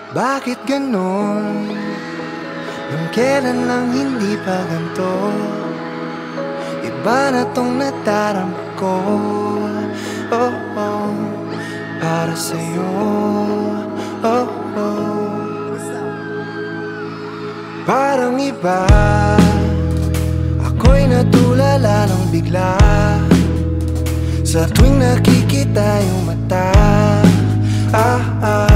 Bakit ganon? Nung kailan lang hindi pa ganto? Iba na tong nadarama ko. Oh, oh, para sa'yo. Oh, oh. Parang iba, ako'y natulala ng bigla sa tuwing nakikita yung mata.